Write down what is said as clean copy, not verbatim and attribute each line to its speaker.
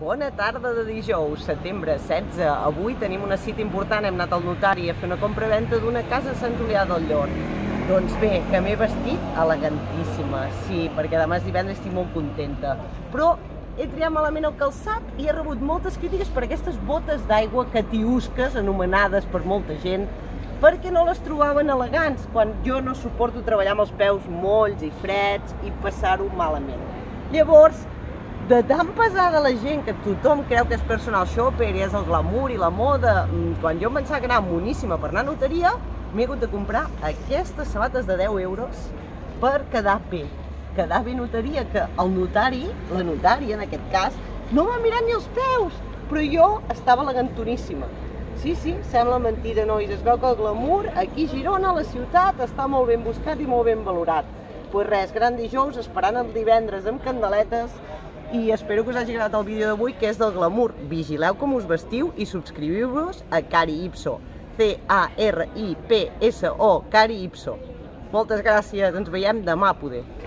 Speaker 1: Bona tarda de dijous, setembre 16. Avui tenim una cita important, hem anat al notari a fer una compra-venta d'una casa a Sant Julià del Llor. Doncs bé, que m'he vestit elegantíssima, sí, perquè demà és divendres i estic molt contenta. Però he triat malament el calçat i he rebut moltes crítiques per aquestes botes d'aigua catiusques, anomenades per molta gent, perquè no les trobaven elegants, quan jo no suporto treballar amb els peus molls i freds i passar-ho malament. Llavors, de tan pesada la gent que tothom creu que és personal shopper i és el glamour i la moda, quan jo em pensava que anava moníssima per anar a notaria, m'he hagut de comprar aquestes sabates de 10 euros per quedar bé. Quedar bé notaria, que el notari, la notària en aquest cas, no m'ha mirat ni els peus, però jo estava elegantoníssima. Sí, sembla mentida, nois, es veu que el glamour aquí a Girona, a la ciutat, està molt ben buscat i molt ben valorat. Doncs res, gran dijous, esperant el divendres amb candeletes, i espero que us hagi agradat el vídeo d'avui, que és del glamour. Vigileu com us vestiu i subscriviu-vos a Cari Ipso. C-A-R-I-P-S-O, Cari Ipso. Moltes gràcies, ens veiem demà, poder.